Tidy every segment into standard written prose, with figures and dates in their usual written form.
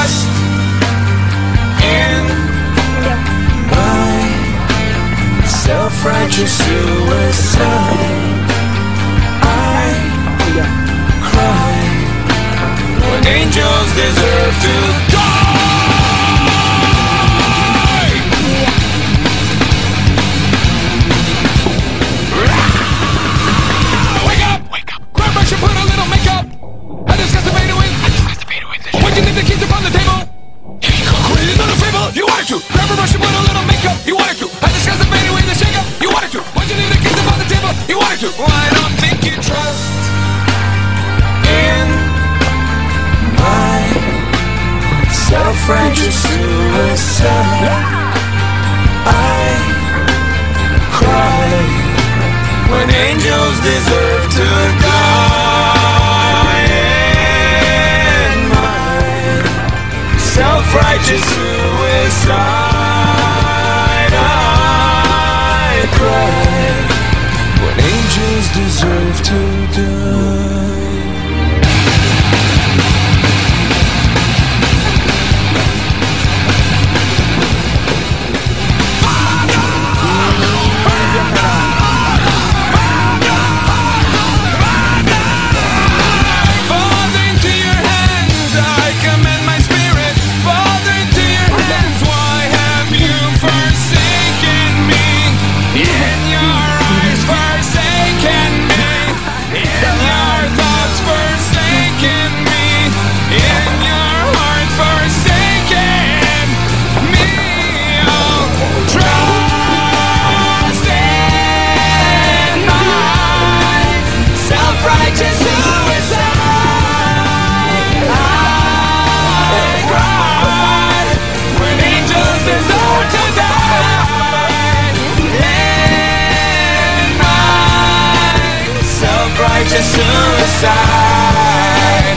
trust in my self-righteous suicide. I cry when angels deserve to die. Wake up! Wake up! Grab brush and put a little makeup. I discuss the fadeaway. Why'd you leave the keys upon the table? Here you go. Quit another fable. You wanted to. Grab a brush and put a little makeup. You wanted to. I discuss the fadeaway, the shake up. You wanted to. Why'd you leave the keys upon the table? You wanted to. Well, I don't think you trust in my self-righteous suicide. I cry when angels deserve to die. In my self-righteous suicide, I cry when angels deserve to die. Righteous suicide.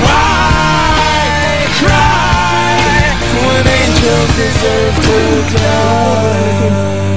Why cry when angels deserve to die?